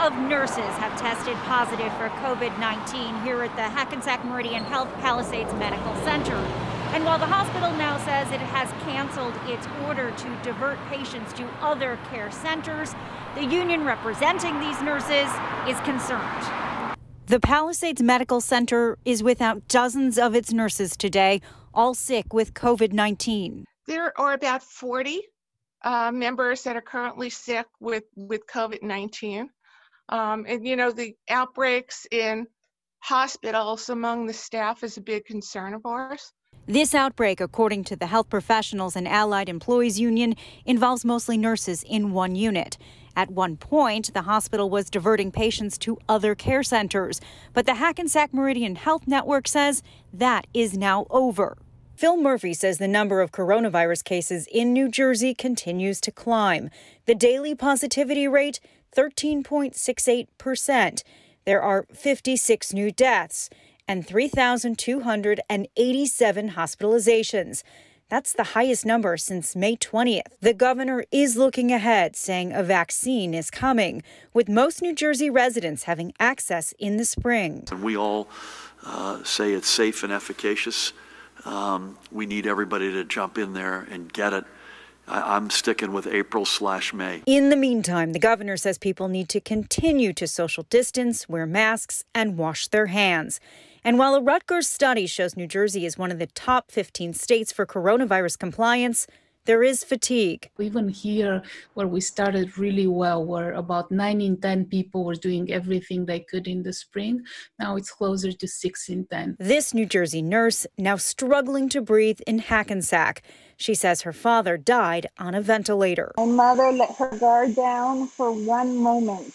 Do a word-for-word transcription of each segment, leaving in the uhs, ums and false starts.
of nurses have tested positive for COVID nineteen here at the Hackensack Meridian Health Palisades Medical Center. And while the hospital now says it has canceled its order to divert patients to other care centers, the union representing these nurses is concerned. The Palisades Medical Center is without dozens of its nurses today, all sick with COVID nineteen. There are about forty uh, members that are currently sick with, with COVID nineteen. Um, and, you know, the outbreaks in hospitals among the staff is a big concern of ours. This outbreak, according to the Health Professionals and Allied Employees Union, involves mostly nurses in one unit. At one point, the hospital was diverting patients to other care centers, but the Hackensack Meridian Health Network says that is now over. Phil Murphy says the number of coronavirus cases in New Jersey continues to climb. The daily positivity rate, thirteen point six eight percent. There are fifty-six new deaths and three thousand two hundred eighty-seven hospitalizations. That's the highest number since May twentieth. The governor is looking ahead, saying a vaccine is coming, with most New Jersey residents having access in the spring. We all uh, say it's safe and efficacious. Um, we need everybody to jump in there and get it. I, I'm sticking with April slash May. In the meantime, the governor says people need to continue to social distance, wear masks, and wash their hands. And while a Rutgers study shows New Jersey is one of the top fifteen states for coronavirus compliance, there is fatigue. Even here, where we started really well, where about nine in ten people were doing everything they could in the spring, now it's closer to six in ten. This New Jersey nurse now struggling to breathe in Hackensack. She says her father died on a ventilator. My mother let her guard down for one moment.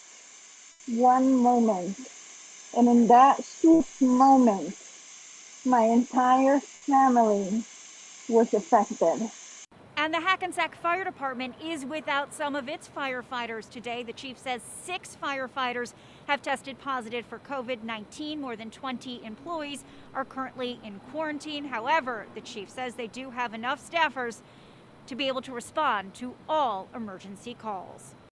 One moment. And in that sweet moment, my entire family was affected. And the Hackensack Fire Department is without some of its firefighters today. The chief says six firefighters have tested positive for COVID nineteen. More than twenty employees are currently in quarantine. However, the chief says they do have enough staffers to be able to respond to all emergency calls.